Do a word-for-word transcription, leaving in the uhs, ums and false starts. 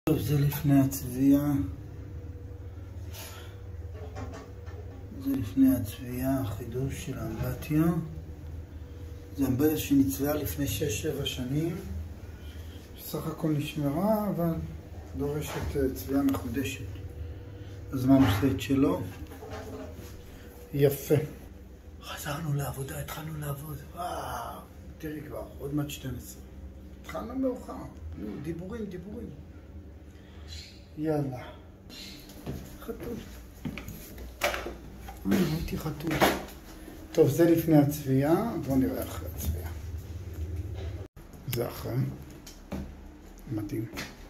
טוב, זה לפני הצביעה. זה לפני הצביעה, החידוש של האמבטיה. זה אמבטיה שנצבעה לפני שש שבע שנים. סך הכל נשמרה, אבל דורשת צביעה מחודשת. הזמן עושה את שלו. יפה. חזרנו לעבודה, התחלנו לעבוד. וואו, תראי כבר, עוד מעט שתים עשרה. התחלנו מאוחר. דיבורים, דיבורים. יאללה. חתול. אה, ראיתי חתול. טוב, זה לפני הצביעה. בואו נראה אחרי הצביעה. זה אחרי. מדהים.